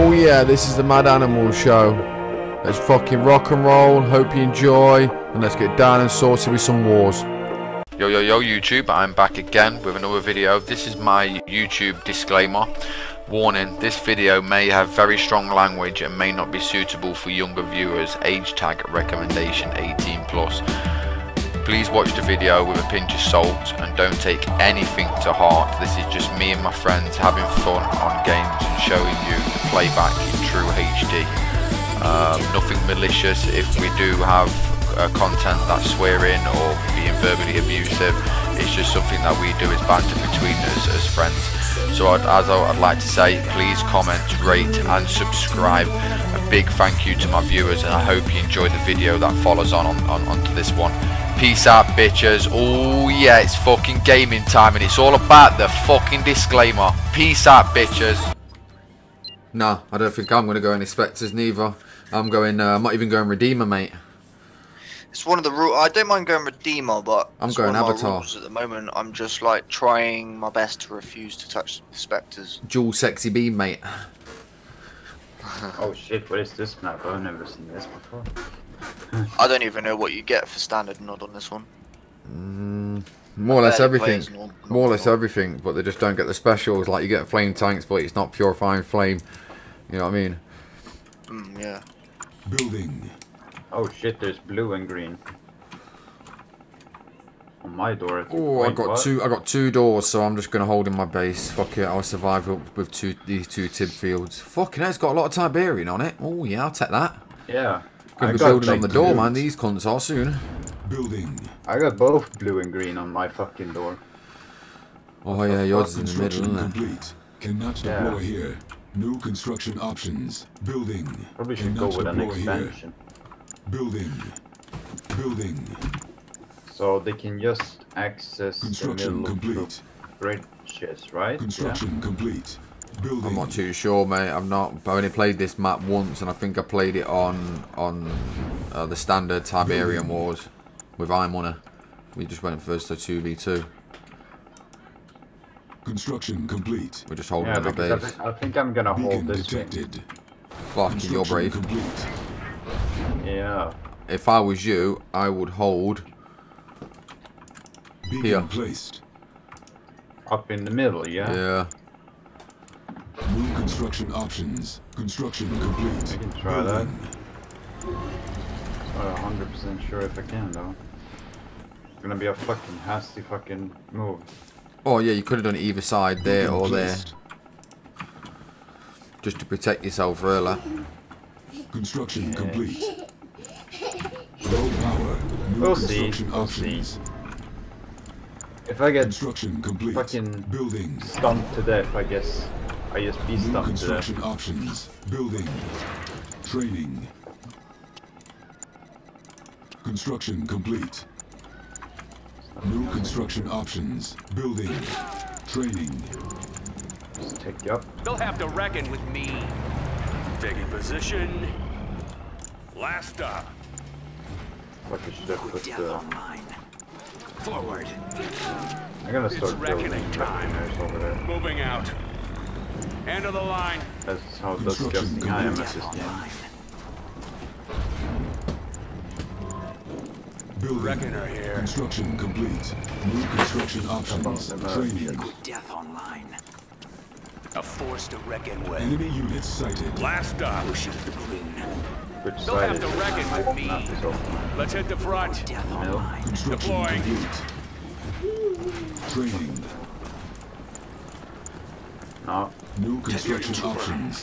Oh yeah, this is the Mad Animal Show. Let's fucking rock and roll, hope you enjoy, and let's get down and sorted with some wars. Yo YouTube, I'm back again with another video. This is my YouTube disclaimer. Warning, this video may have very strong language and may not be suitable for younger viewers. Age tag recommendation 18+. Please watch the video with a pinch of salt and don't take anything to heart. This is just me and my friends having fun on games and showing you the playback in true HD. Nothing malicious. If we do have content that's swearing or being verbally abusive, it's just something that we do as banter between us as friends. So I'd like to say, please comment, rate and subscribe. A big thank you to my viewers, and I hope you enjoy the video that follows onto this one. Peace out, bitches. Oh yeah, it's fucking gaming time and it's all about the fucking disclaimer. Peace out, bitches. Nah, I don't think I'm going to go any Spectres neither. I'm not even going Redeemer, mate. It's one of the rules. I don't mind going Redeemer, but I'm going Avatar. At the moment, I'm just like trying my best to refuse to touch Spectres. Dual sexy beam, mate. Oh shit, what is this map? I've never seen this before. I don't even know what you get for standard nod on this one. More or less everything. More or less everything, but they just don't get the specials. Like you get flame tanks, but it's not purifying flame. You know what I mean? Yeah. Building. Oh shit, there's blue and green. On my door. Oh, I got two doors, so I'm just gonna hold in my base. Fuck it, I'll survive with these two Tib fields. Fucking hell, it's got a lot of Tiberian on it. Oh yeah, I'll take that. Yeah. Gonna be building on the door, man. These cunts are soon. Building. I got both blue and green on my fucking door. Oh yeah, yours is in the middle, isn't it? Complete. Cannot deploy here. New construction options. Building. Probably should go with an expansion. Building. Building. So they can just access Construction the middle complete. bridges, right? Construction complete. Building. I'm not too sure, mate. I've only played this map once, and I think I played it on the standard Tiberian Wars with iMoney. We just went first to 2v2. Construction complete. We're just holding the base. I think I'm gonna hold this detected. Fuck, you're brave. Complete. Yeah. If I was you, I would hold Beacon here. Placed. Up in the middle, yeah? Yeah. New construction options. Construction complete. I can try that. Not 100% sure if I can though. It's gonna be a fucking hasty fucking move. Oh yeah, you could have done it either side, there or there. Just to protect yourself, really. Construction complete. Low power. New We'll see. construction options. If I get Construction complete. fucking Building. stunned to death, I guess I just be New stunned to death. construction options. Building. Training. Construction complete. New construction options. Building. Training. Just take you up. They'll have to reckon with me. Taking position. Last stop. Like I should have put the... Forward. I'm gonna start building reckoning time. reckoners over there. Moving out. End of the line. That's how disgusting I am at this game. Building. Reckoner here. Construction complete. New construction options. Training. Death online. A force to reckon with. Enemy units sighted. Last stop. Which They'll side have is to it? reckon My with me. map is open. Let's hit the front. Middle. Construction Deploying. complete. Training. No. New construction options.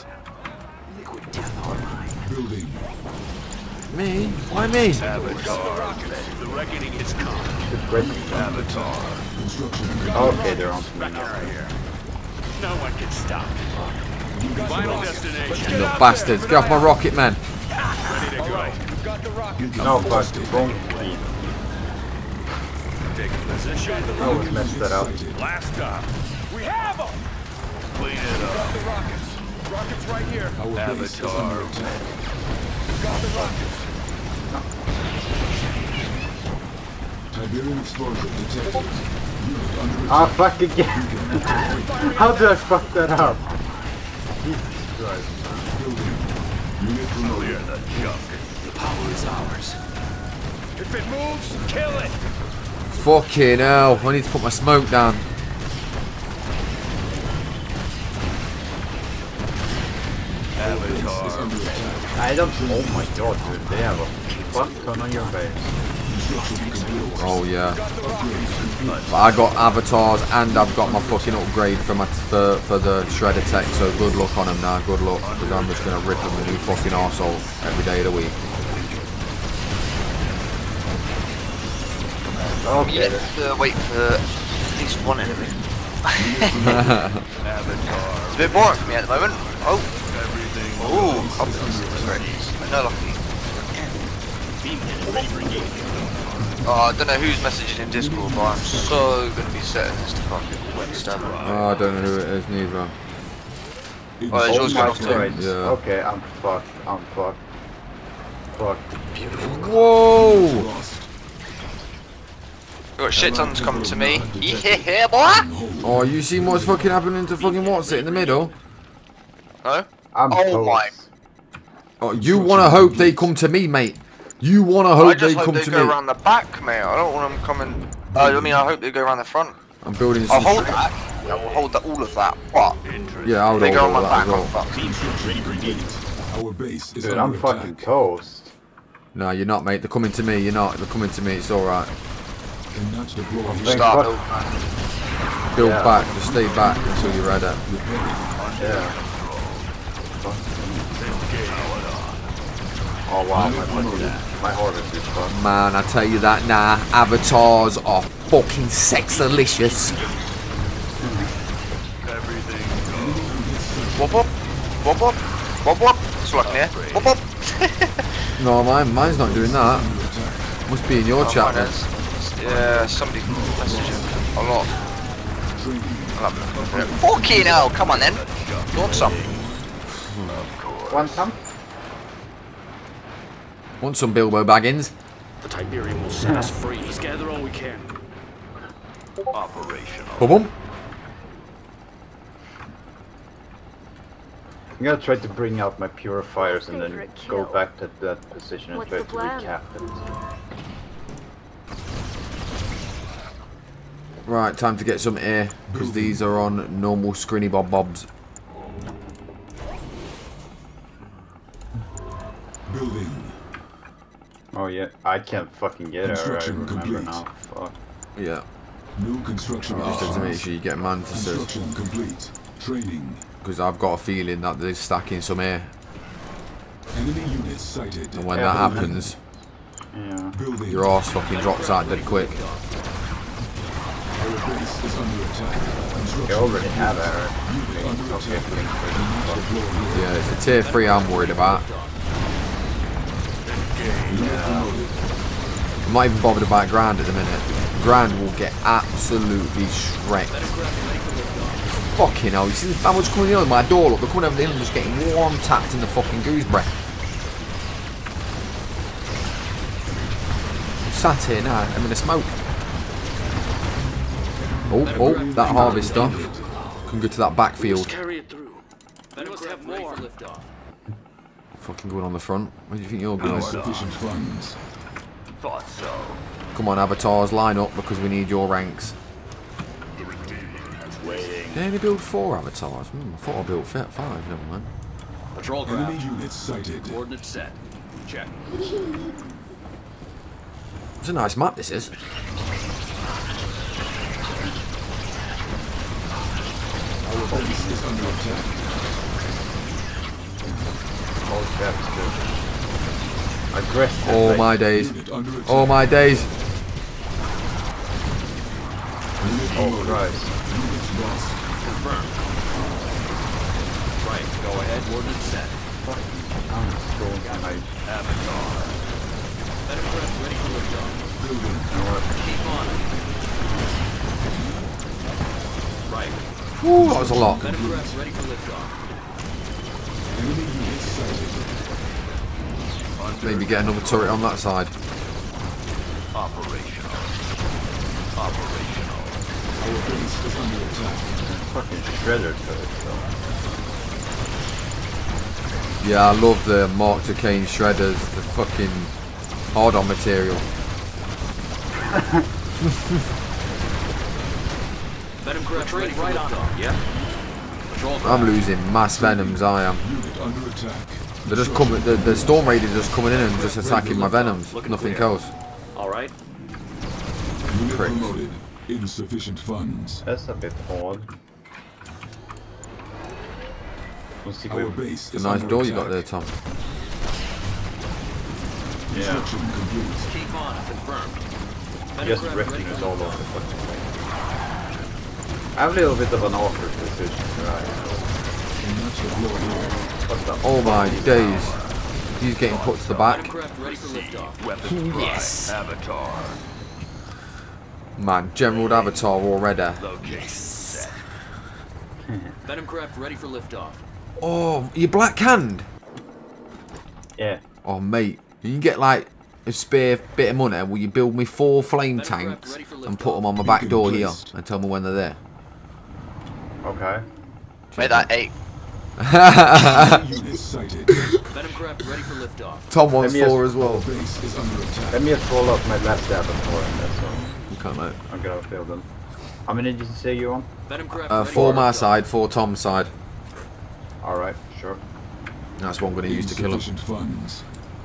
Building. Me? Why me? Avatar. The reckoning is come. Good break. Avatar. Construction Okay, they're on to me now. Reckoner here. No one can stop. Final destination. You little bastards. Get off my rocket, man. Ready to go. No, fuck. Wrong key. Taking position. I always mess that up. Last stop. We have them. Clean it up. Got the rockets. Rockets right here. Our base is under Avatar. attack. Got the rockets. Tiberian explosion detected. Unit under Ah, fuck again. How did I fuck that up? Jesus Christ. Building. Unit promoted. Clear the junk. The power is ours. If it moves, kill it. Fucking hell. I need to put my smoke down. Avatar. I don't. Oh my god, dude. They have a fuck ton on your base. Oh yeah. But I got avatars and I've got my fucking upgrade for my for the shredder tech. So good luck on them now. Good luck, because I'm just gonna rip them a new fucking arsehole every day of the week. You have to wait for at least one enemy. It's a bit boring for me at the moment. Oh. Ooh, confidence is great. I know lucky. Oh, I don't know who's messaging in Discord, but I'm so gonna be setting this to fucking Winston. Oh, I don't know who it is neither. Oh, it's yours going off too. Right. Yeah. Okay, I'm fucked. I'm fucked. Fucked. Whoa! We've got shit tons coming to me. Yeah, boy! Oh, you seen what's fucking happening to fucking what's it in the middle? No? I'm Oh toast. my. Oh, you wanna hope they come to me, mate. You wanna I hope just they hope come they to go me. around the back, mate. I don't want them coming. I mean, I hope they go around the front. I'm building I'll some. hold that. I will hold all of that. But Yeah, I if would they go hold on all my that back, as I'm well. fucked. Our base is Dude, under I'm fucking attack. toast. No, you're not, mate. They're coming to me. You're not. They're coming to me. It's all right. Cannot deploy. Thank Start. fuck. Build Yeah. back. Just stay back until you're ready. Yeah. Oh wow, my harvest is fucked. Man, I tell you that now. Avatars are fucking sexalicious. Wop wop. Wop wop. Wop wop. It's like here. Wop wop. No, mine's not doing that. Must be in your Oh, chat mine then. is. Yeah, somebody messaging a lot. Fucking hell, come on then. You want some? Want some? Want some Bilbo Baggins? The Tiberium will set us free. Let's gather all we can. Operational. Boom. I'm gonna try to bring out my purifiers and then Favorite go kill. back to that position and What's try the to plan? recap it. Right, time to get some air, because these are on normal scrinny bobs. Building. Oh yeah, I can't fucking get it. I Construction remember complete. now. Fuck. Yeah, New construction just have to make options. sure you get mantises, Construction complete. Training. because I've got a feeling that they're stacking some air, Enemy units sighted. and when Yeah, that but- happens, Yeah. Building. your arse fucking drops out dead quick. Our base is under attack. They already have air. Under Okay, attack. thanks. Yeah, it's the tier 3 I'm worried about. I'm not even bothered about Grand at the minute. Grand will get absolutely shreked. Fucking hell, you see how much coming in on my door? Look, they're coming over the hill and just getting one tapped in the fucking gooseberry. I'm sat here now, I'm in the smoke. Oh, that harvester can go to that backfield. Carry it through. We must have more. Fucking going on the front. Where do you think you're going? Sufficient funds. Thought so. Come on, avatars, line up because we need your ranks. They only build 4 avatars. I thought I built 5. Never mind. Patrol Enemy craft. units sighted. Coordinates set. Check. It's a nice map. This is. Our base is under attack. Oh, that's good. Aggressive. All like- my days. Unit under attack. All my days. Oh Christ. Units lost. Confirmed. Right. Go ahead. Coordinates set. I'm going to my. Avatar. Enemy craft ready for liftoff. Building. Keep on it. Right. Ooh, that was a lot. Enemy craft ready for liftoff. Enemy units sighted. Maybe get another turret on that side. Operational. Operational. Our base is under attack. Fucking shredder to it, so. Yeah, I love the Mark Duquesne shredders. The fucking hard-on material. Venom craft ready right on. Yeah. Patrol I'm losing mass venoms. I am. Unit under attack. They're just coming. The Storm Raiders just coming in and just attacking my venoms. Nothing else. All right. Unit Pricks. promoted. Insufficient funds. That's a bit odd. Let's see Our what base It's is a nice under door you attack. got there, Tom. Construction complete. Keep on. Confirmed. Venom just craft wrecking ready us for all over liftoff. the fucking place. I have a little bit of an awkward position where I Much of your here. What the Oh my days. He's getting put to the back. Venom craft ready for liftoff. Weapons prime. Yes. Avatar. Man, General Avatar already. Location set. Venom craft ready for liftoff. Oh, you black canned? Yeah. Oh, mate. You can get like a spare bit of money. Will you build me 4 flame tanks and put them on my back door here and tell me when they're there? Okay. Made that 8. Unit sighted. Venom craft ready for liftoff. Tom wants Let me 4 as Our well. base is under attack. Let me just roll up my last avatar and that's all. You can't, mate. I'm gonna fill them. How many did you say you want? Venom craft ready 4 for my liftoff. side, 4 Tom's side. Alright, sure. That's what I'm going to use to kill him. Insufficient funds.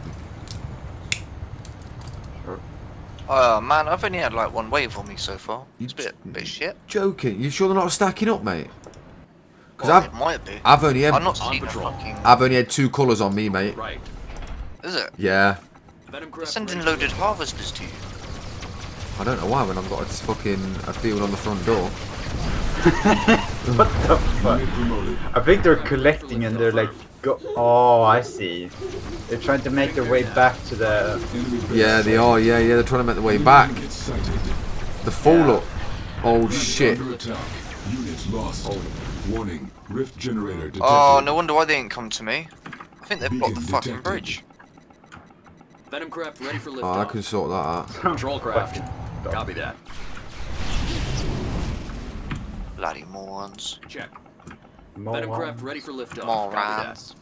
Sure. Man, I've only had like 1 wave on me so far. It's a bit shit. Joking? You sure they're not stacking up, mate? Because Well, it might be. I've only I'm had not seeing a patrol. fucking... I've only had 2 colours on me, mate. Right. Is it? Yeah. Venom craft Sending ready for loaded liftoff. harvesters to you. I don't know why when I've got a fucking a field on the front door. What the fuck? Unit promoted. I think they're collecting and they're like, go. Oh, I see. They're trying to make their way back to the. Enemy base Yeah, they sighted. are. Yeah, they're trying to make their way back. Unit sighted. The fall up. Oh Unit shit. Under attack. Unit lost. Warning. Rift generator detected. Oh, no wonder why they didn't come to me. I think they've blocked the Beacon fucking detected. bridge. Venom craft ready for Oh, I liftoff. can sort that out. Control craft. Copy that. Bloody morons. Check. More Venom one. craft ready for liftoff. Copy that. Morons.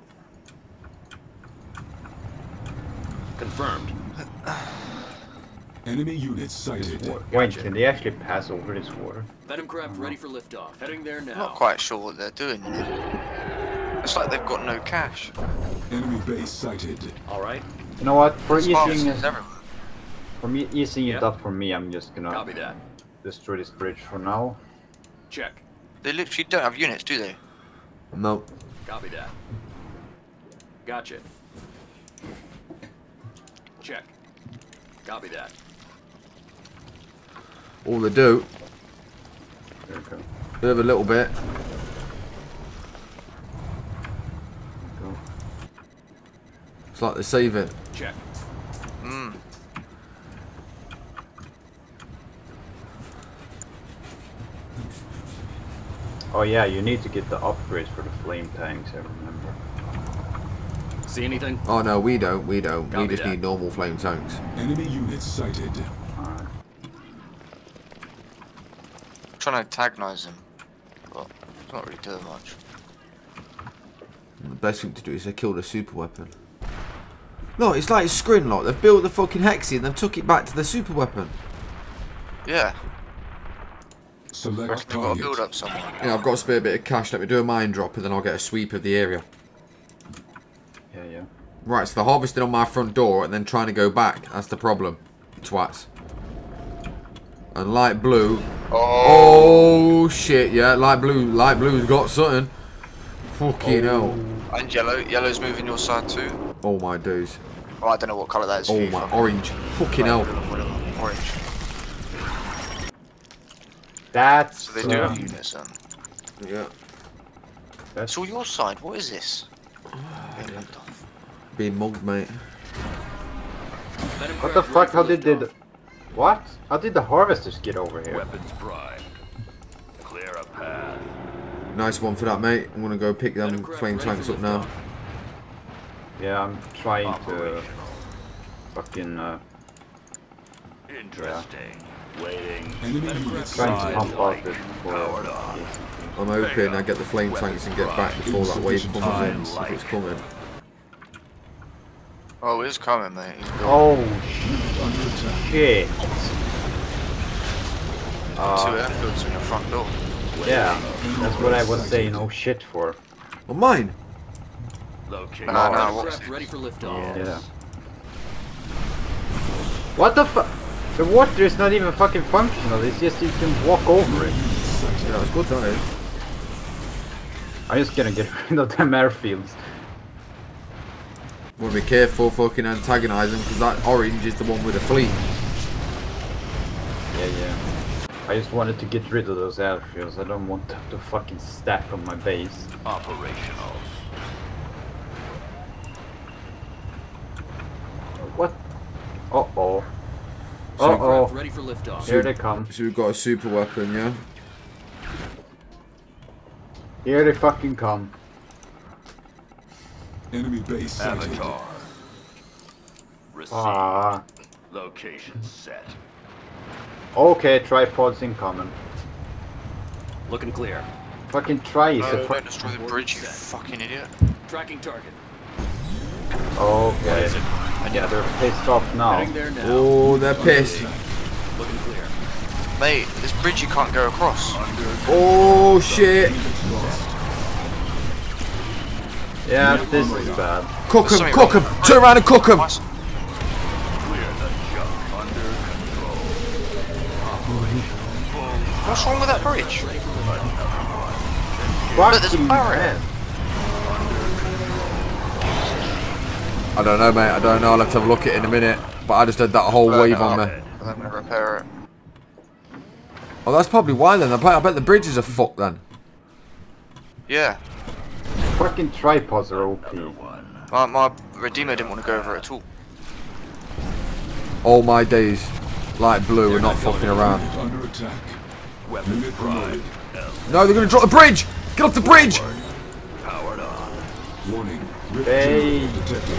Confirmed. Enemy units sighted. Wait, can they actually pass over this water? Venom craft ready for liftoff. Heading there now. I'm not quite sure what they're doing. It's like they've got no cash. Enemy base sighted. All right. You know what? For There's easing harvesters it, everywhere. easing Yep. it up for me, I'm just Copy gonna that. destroy this bridge for now. Check. They literally don't have units, do they? No. Copy that. Gotcha. Check. Copy that. All they do, There we go. they have a little bit. Go. It's like they save it. Check. Hmm. Oh yeah, you need to get the upgrades for the flame tanks, I remember. See anything? Oh no, we don't. We don't. We Copy just that. need normal flame tanks. Enemy units sighted. Alright. I'm trying to antagonize him. But it's not really doing much. The best thing to do is they kill the super weapon. No, it's like Skrinlock. They've built the fucking Hexy and they've took it back to the super weapon. Yeah. Select They've got to build target. up somewhere. Yeah, I've got a spare bit of cash. Let me do a mine drop and then I'll get a sweep of the area. Yeah. Right, so they're harvesting on my front door and then trying to go back. That's the problem. Twats. And light blue. Oh shit, yeah, light blue's got something. Fucking hell. And yellow. Yellow's moving your side too. Oh my dudes. Oh, I don't know what colour that is. for Oh you, my, fuck. orange. Fucking hell. Whatever. Orange. That's So they do have units then. Yeah. It's all your side. What is this? Being locked off. Being mugged, mate. Venom What the craft fuck? How ready did for the liftoff. what? How did the harvesters get over here? Weapons prime. Clear a path. Nice one for that, mate. I'm gonna go pick them Venom craft flame ready tanks for up now. liftoff. Yeah, I'm trying to Operational. fucking Interesting. Waiting. Enemy Venom units craft trying to sighted. pump out this for Powered on. I'm hoping I get the flame tanks and get back before that wave comes in, if it's coming. Oh, it's coming, mate. He's building. Oh shit. Two airfields in your front door. Yeah, that's what I was saying. Oh shit for. Well, mine. Location. No, what's Aircraft ready for liftoff. Yeah. What the fuck? The water is not even fucking functional. It's just you can walk over it. Yeah, it's good, that is. I'm just gonna get rid of them airfields. Want to be careful fucking antagonise them, because that orange is the one with the fleet. Yeah. I just wanted to get rid of those airfields. I don't want them to fucking stack on my base. Operational. What? Uh-oh. Aircraft Uh-oh. ready for liftoff. Here they come. So we've got a super weapon, yeah? Here they fucking come. Enemy base sighted. Avatar. Receive. Ah. Location set. Okay, tripods incoming. Looking clear. Fucking try is No, a don't fucking. destroy the bridge, you fucking idiot. Tracking target. Okay. Yeah, they're pissed off now. Heading there now. Oh, they're pissed. Looking clear. Mate, this bridge you can't go across. Oh, shit. Yeah, this is bad. Cook There's him, something cook him. wrong. Turn around and cook him. Nice. Clear the junk under control. What's wrong with that bridge? Fucking there's a barrier. hell. I don't know, mate. I don't know. I'll have to have a look at it in a minute. But I just had that whole wave on me. I'm gonna repair it. Oh, that's probably why then. I bet the bridges are fucked then. Yeah. Fucking tripods are OP. My Redeemer didn't want to go over it at all. All my days, light blue, are not fucking around. Under attack. Weapons Unit promoted. No, they're going to drop the bridge. Get off the bridge. Powered on. Warning. Rift Hey. general detected.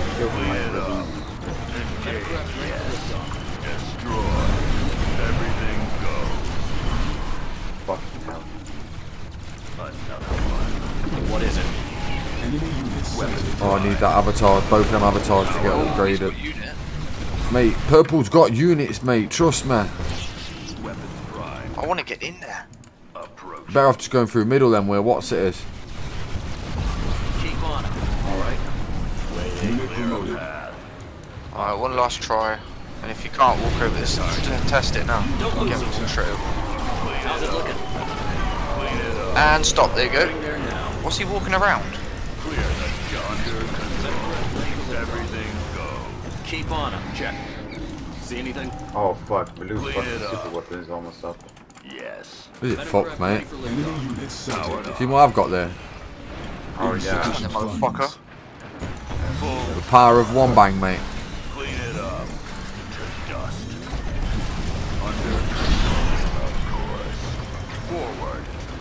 Destroy. Everything go. Fucking hell. Another one. What is it? Enemy units sighted. Oh, I need that avatar. Both of them avatars to get upgraded. Unit. Mate, purple's got units, mate. Trust me. Weapons prime. I want to get in there. Approach. Better off just going through middle then, where what's it is. Keep on it. All right. Unit promoted. Alright, one last try. And if you can't walk over this, test it now. Get me all straight over. How's it looking? And stop, there you go. Heading there now. What's he walking around? Clear the junk under control. Everything go. Keep on it. Check. See anything? Oh fuck, the loot Clean fucking it up. super weapon is almost up. Yes. Is it fucked, mate? Ready for Enemy liftoff. units sighted. See what I've got there? Oh yeah, that motherfucker. The power of one bang, mate. Clean it up. To dust. Under control, of course. Forward.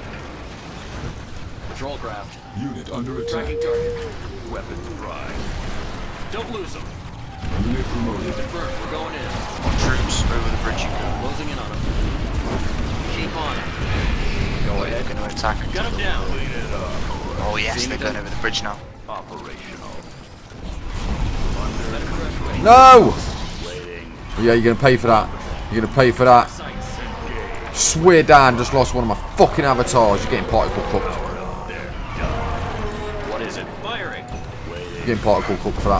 Patrol craft. Unit under attack. Tracking target. Weapons prime. Don't lose them. Unit promoted. Confirmed. We're going in. On troops over the bridge you go. Closing in on them. Keep on it. Go ahead, gonna attack. Got him down. Clean it up. Oh yes, they're going over the bridge now. Operational. No! Yeah, you're going to pay for that. You're going to pay for that. Sights. Swear Dan just lost one of my fucking avatars. You're getting particle cooked. What is it? Firing. You're getting particle cooked for that.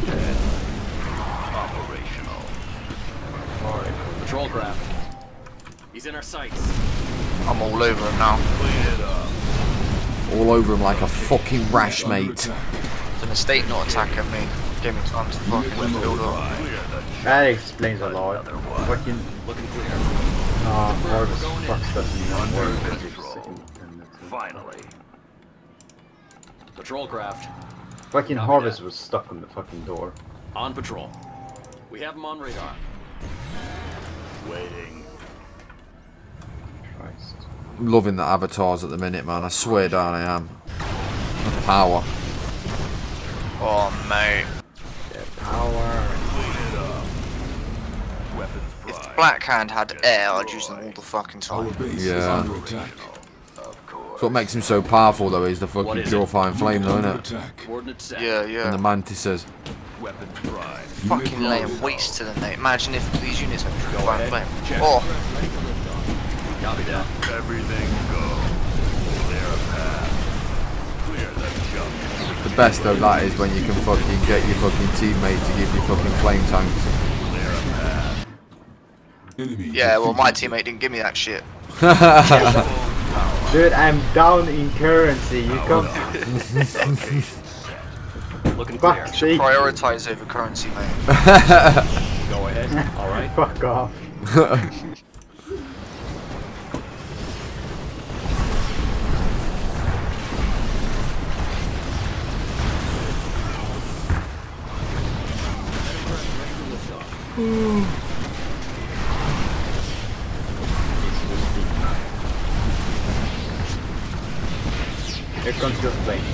Operational. Patrol craft. He's in our sights. I'm all over him now. Clean it up. All over him like a fucking rash, Under mate. attack. It's a mistake not attacking me. Gave me time to fucking build up. Clear the That explains a lot. Fucking Looking clear. Harvest fucks doesn't Under even work. control. Finally. Patrol craft. Fucking Harvest was stuck on the fucking door. On patrol. We have him on radar. Waiting. Christ. I'm loving the avatars at the minute, man. I swear down I am. The power. Oh mate. Power. Clean it up. Weapons If prime. Blackhand had air, I'd use them all the fucking Our time. base is Yeah. under attack. Of course. what makes him so powerful, though, is the What fucking is it? purifying flame, though, isn't it? Attack. Coordinates set. Yeah, And the yeah. mantises. Weapons prime. Fucking laying waste to them, mate. Imagine if these units had Go purifying ahead. flame. Check. Oh, Copy that. Everything go. Clear a path. Clear the junk. The best of that is when you can fucking get your fucking teammate to give you fucking flame tanks. Clear a path. Enemy yeah, well, my defeated. teammate didn't give me that shit. Dude, I'm down in currency. You come. Looking clear. Fuck, shake. Prioritize over currency, mate. Go ahead. All right. Fuck off. Here comes your plane.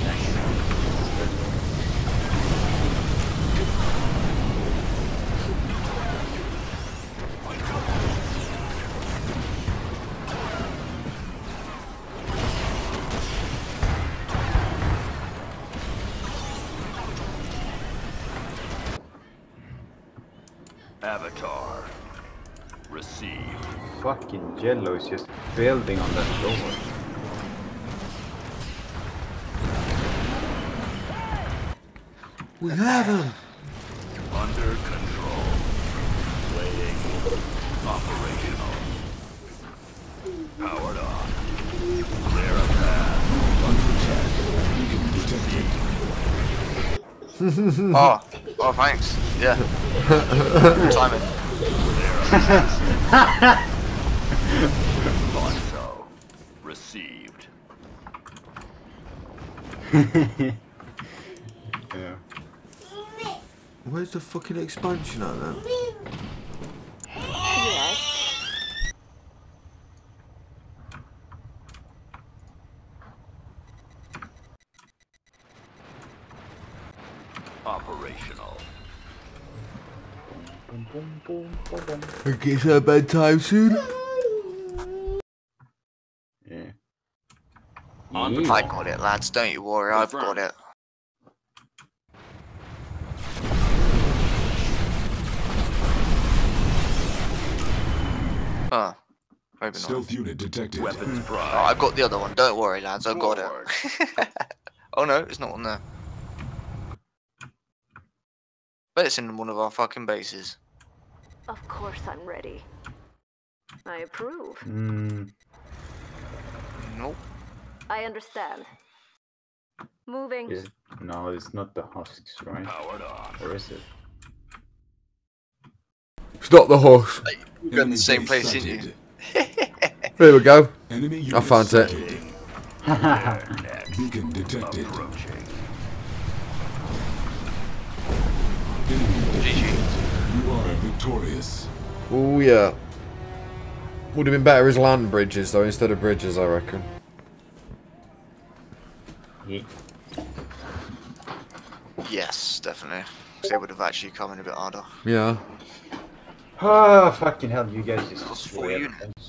Avatar. Receive. Fucking Jello is just building on that floor. We have him. Under control. Playing. Operational. Powered on. Clear a path. Oh, oh, thanks. Yeah. Timing. Thought so. Received. Yeah. Where's the fucking expansion at then? Operational. I guess our bedtime soon. Yeah. On Yeah. I got it, lads. Don't you worry. I've got it. Huh. Maybe not. Stealth unit detected. Weapons Oh, prime. I got the other one. Don't worry, lads. I got Forward. it. Oh no, it's not on there. Bet it's in one of our fucking bases. Of course I'm ready. I approve. Nope. I understand. Moving. Is, no, it's not the husks, right? Powered on. Or is it? Stop the horse. You're in the same place, didn't you? There we go. Enemy unit I found it. sighted. Beacon detected. Approaching. Enemy GG. defeated. You are victorious. Oh yeah. Would have been better as land bridges though instead of bridges, I reckon. Yeah. Yes, definitely. 'Cause they would have actually come in a bit harder. Yeah. Oh, fucking hell, you guys just Plus 4 destroyed units. everything.